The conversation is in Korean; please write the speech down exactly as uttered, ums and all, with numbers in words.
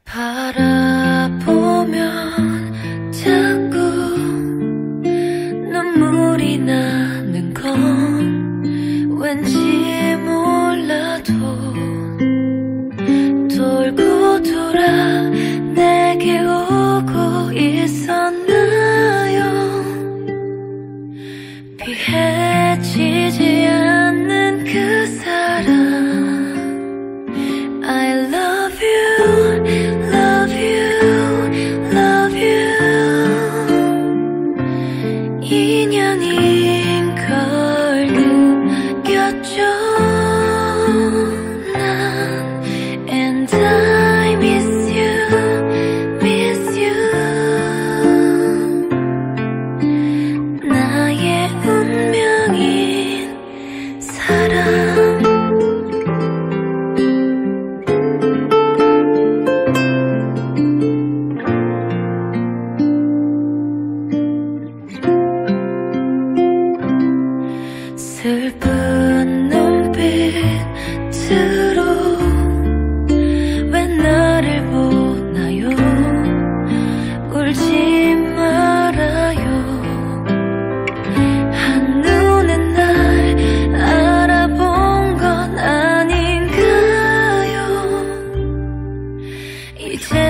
바라보면 자꾸 눈물이 나는 건 왠지 몰라도 돌고 돌아 내게 오고 있었나요? 피해지지 않는 그 사람 I love you, love you, love you. 인연인 걸 느꼈죠 난. And I miss you, miss you. 나의 운명인 사람. 슬픈 눈빛으로 왜 나를 보나요? 울지 말아요. 한눈에 날 알아본 건 아닌가요? 이제